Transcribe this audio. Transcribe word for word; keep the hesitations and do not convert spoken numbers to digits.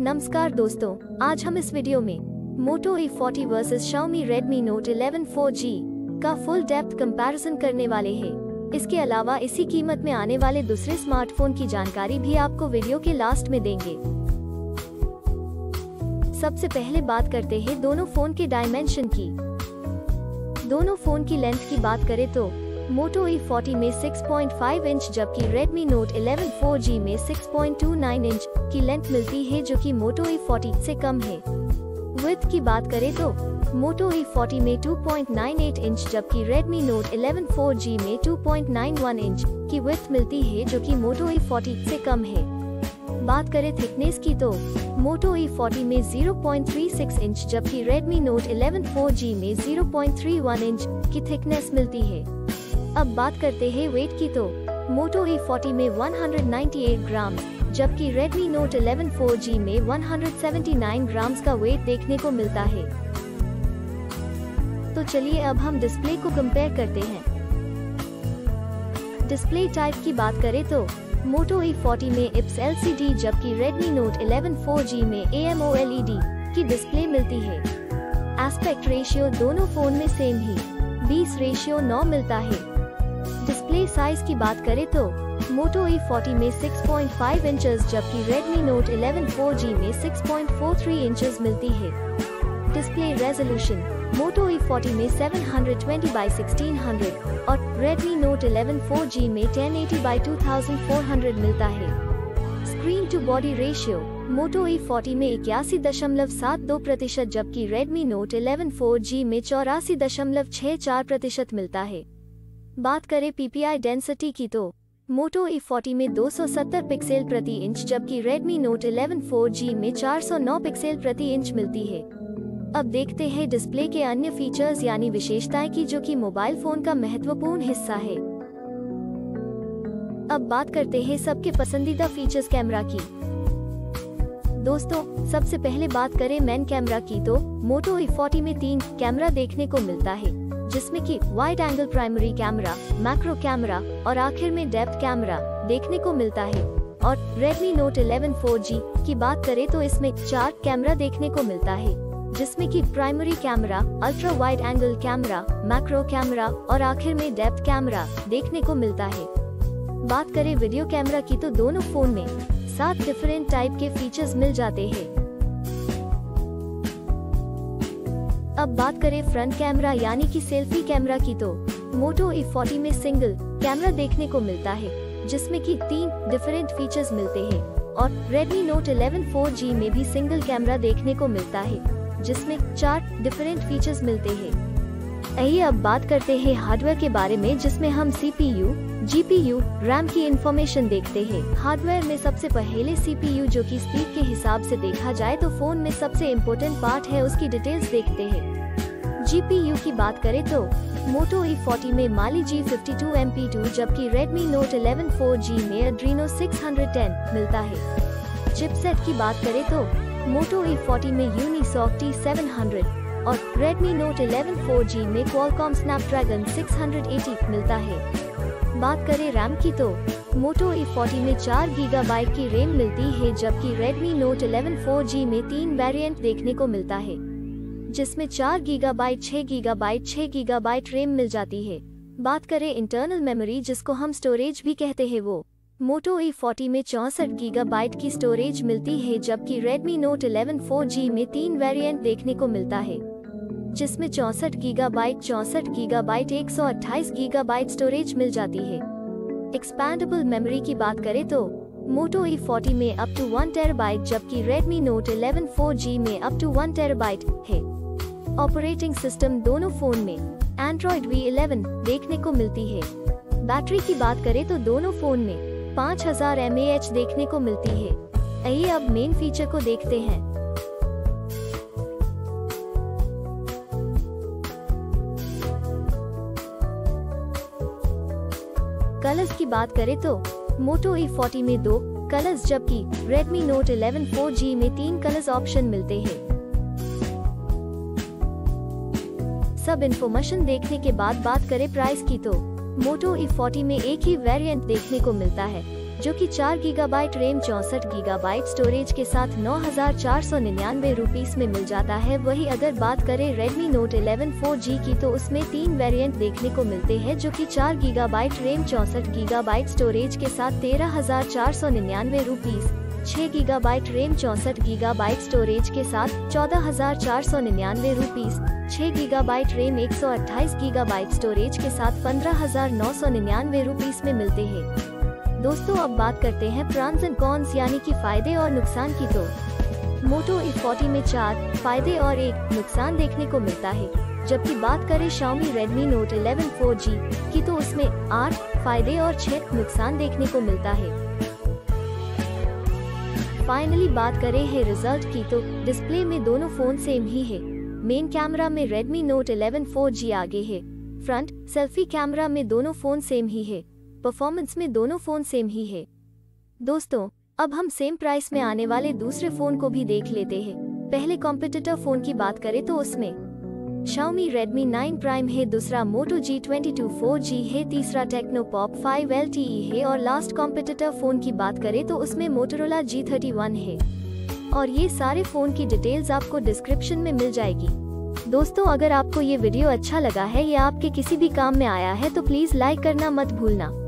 नमस्कार दोस्तों, आज हम इस वीडियो में Moto E forty versus Xiaomi Redmi Note eleven four G का फुल डेप्थ कंपैरिजन करने वाले हैं। इसके अलावा इसी कीमत में आने वाले दूसरे स्मार्टफोन की जानकारी भी आपको वीडियो के लास्ट में देंगे। सबसे पहले बात करते हैं दोनों फोन के डायमेंशन की। दोनों फोन की लेंथ की बात करें तो Moto E फोर्टी में सिक्स पॉइंट फाइव इंच जबकि Redmi Note eleven four G में six point two nine inch की लेंथ मिलती है, जो कि Moto E फोर्टी से कम है। विड्थ की बात करें तो Moto E फोर्टी में two point nine eight inch जबकि Redmi Note eleven four G में two point nine one inch की विड्थ मिलती है, जो कि Moto E फोर्टी से कम है। बात करें थिकनेस की तो Moto E फोर्टी में zero point three six inch जबकि Redmi Note eleven four G में zero point three one inch की थिकनेस मिलती है। अब बात करते हैं वेट की तो Moto E फोर्टी में one hundred ninety eight gram जबकि Redmi Note eleven four G में one hundred seventy nine grams का वेट देखने को मिलता है। तो चलिए अब हम डिस्प्ले को कंपेयर करते हैं। डिस्प्ले टाइप की बात करें तो Moto E फोर्टी में I P S L C D जबकि Redmi Note eleven four G में A M O L E D की डिस्प्ले मिलती है। एस्पेक्ट रेशियो दोनों फोन में सेम ही बीस रेशियो नौ मिलता है। डिस्प्ले साइज की बात करें तो Moto E फोर्टी में सिक्स पॉइंट फाइव इंचेस जबकि Redmi Note eleven four G में six point four three inches मिलती है। Display resolution Moto E forty में seven twenty by sixteen hundred और Redmi Note eleven four G में ten eighty by two thousand four hundred मिलता है। Screen to body ratio Moto E forty में इक्यासी दशमलव सात दो प्रतिशत जबकि Redmi Note eleven four G में चौरासी दशमलव छह चार प्रतिशत मिलता है। बात करें P P I डेंसिटी की तो Moto E फोर्टी में दो सौ सत्तर पिक्सल प्रति इंच जबकि Redmi Note eleven four G में चार सौ नौ पिक्सल प्रति इंच मिलती है। अब देखते हैं डिस्प्ले के अन्य फीचर्स यानी विशेषताएं की, जो कि मोबाइल फोन का महत्वपूर्ण हिस्सा है। अब बात करते हैं सबके पसंदीदा फीचर्स कैमरा की। दोस्तों, सबसे पहले बात करें मेन कैमरा की तो Moto E फोर्टी में तीन कैमरा देखने को मिलता है, जिसमें कि wide angle primary camera, macro camera और आखिर में डेप्थ कैमरा देखने को मिलता है। और Redmi Note eleven four G की बात करें तो इसमें चार कैमरा देखने को मिलता है, जिसमें कि primary camera, ultra wide angle camera, macro camera और आखिर में डेप्थ कैमरा देखने को मिलता है। बात करें वीडियो कैमरा की तो दोनों फोन में सात डिफरेंट टाइप के फीचर्स मिल जाते हैं। अब बात करें फ्रंट कैमरा यानी कि सेल्फी कैमरा की तो Moto E फोर्टी में सिंगल कैमरा देखने को मिलता है, जिसमें कि तीन डिफरेंट फीचर्स मिलते हैं और Redmi Note eleven four G में भी सिंगल कैमरा देखने को मिलता है, जिसमें चार डिफरेंट फीचर्स मिलते हैं। आइए अब बात करते हैं हार्डवेयर के बारे में, जिसमें हम C P U, G P U, RAM की इंफॉर्मेशन देखते हैं। हार्डवेयर में सबसे पहले C P U, जो कि स्पीड के हिसाब से देखा जाए तो फोन में सबसे इम्पोर्टेंट पार्ट है, उसकी डिटेल्स देखते हैं। G P U की बात करें तो Moto E फोर्टी में Mali G fifty two M P two जबकि Redmi Note eleven four G में Adreno सिक्स टेन मिलता है। चिपसेट की बात करें तो Moto E फोर्टी में Unisoc T सेवन हंड्रेड और Redmi Note eleven four G में Qualcomm Snapdragon सिक्स एटी मिलता है। बात करें रैम की तो Moto E फोर्टी में चार गीगा बाइट की रैम मिलती है जबकि Redmi Note eleven four G में तीन वेरिएंट देखने को मिलता है, जिसमें चार गीगा बाइट, छह गीगा बाइट, छह गीगा बाइट रैम मिल जाती है। बात करें इंटरनल मेमोरी, जिसको हम स्टोरेज भी कहते हैं, वो Moto E फोर्टी में चौसठ गीगा बाइट की स्टोरेज मिलती है जबकि Redmi Note eleven four G में तीन वेरिएंट देखने को मिलता है, जिसमें चौसठ गीगा बाइट, चौसठ गीगा बाइट, एक सौ अट्ठाईस गीगा बाइट स्टोरेज मिल जाती है। एक्सपैंडेबल मेमोरी की बात करें तो Moto E फोर्टी में अप टू वन टेराबाइट जबकि Redmi Note eleven four G में अप टू वन टेराबाइट है। ऑपरेटिंग सिस्टम दोनों फोन में Android V इलेवन देखने को मिलती है। बैटरी की बात करें तो दोनों फोन में पाँच हज़ार एम ए एच देखने को मिलती है। आइए अब मेन फीचर को देखते हैं। कलर्स की बात करें तो Moto E फोर्टी में दो कलर्स जबकि Redmi Note eleven four G में तीन कलर्स ऑप्शन मिलते हैं। सब इन्फॉर्मेशन देखने के बाद बात करें प्राइस की तो Moto E फोर्टी में एक ही वेरिएंट देखने को मिलता है, जो कि चार गीगाबाइट रैम चौसठ गीगाबाइट स्टोरेज के साथ नौ हजार चार सौ निन्यानवे रुपीस में मिल जाता है। वही अगर बात करें Redmi Note eleven four G की तो उसमें तीन वेरिएंट देखने को मिलते हैं, जो कि चार गीगाबाइट रैम चौसठ गीगाबाइट स्टोरेज के साथ तेरह हजार चार सौ निन्यानवे रुपीस, छह गीगाबाइट रैम चौसठ गीगाबाइट स्टोरेज के साथ चौदह हजार चार सौ निन्यानवे रुपीस, छह गीगाबाइट रैम एक सौ अट्ठाईस गीगाबाइट स्टोरेज के साथ पंद्रह हजार नौ सौ निन्यानवे रुपीस में मिलते हैं। दोस्तों अब बात करते हैं प्रॉन्स एंड कॉन्स यानी कि फायदे और नुकसान की। तो मोटो ई फोर्टी में चार फायदे और एक नुकसान देखने को मिलता है, जबकि बात करें Xiaomi Redmi Note eleven four G की तो उसमें आठ फायदे और छह नुकसान देखने को मिलता है। फाइनली बात करें है रिजल्ट की तो डिस्प्ले में दोनों फोन सेम ही है। मेन कैमरा में Redmi Note eleven four G आगे है। फ्रंट सेल्फी कैमरा में दोनों फोन सेम ही है। परफॉर्मेंस में दोनों फोन सेम ही है। दोस्तों अब हम सेम प्राइस में आने वाले दूसरे फोन को भी देख लेते हैं। पहले कॉम्पिटिटर फोन की बात करें तो उसमें Xiaomi Redmi नाइन Prime है, दूसरा Moto G twenty two four G है, तीसरा Tecno Pop five L T E है और लास्ट कॉम्पिटिटर फोन की बात करें तो उसमें Motorola जी थर्टी वन है। और ये सारे फोन की डिटेल्स आपको डिस्क्रिप्शन में मिल जाएगी। दोस्तों अगर आपको ये वीडियो अच्छा लगा है या आपके किसी भी काम में आया है तो प्लीज लाइक करना मत भूलना।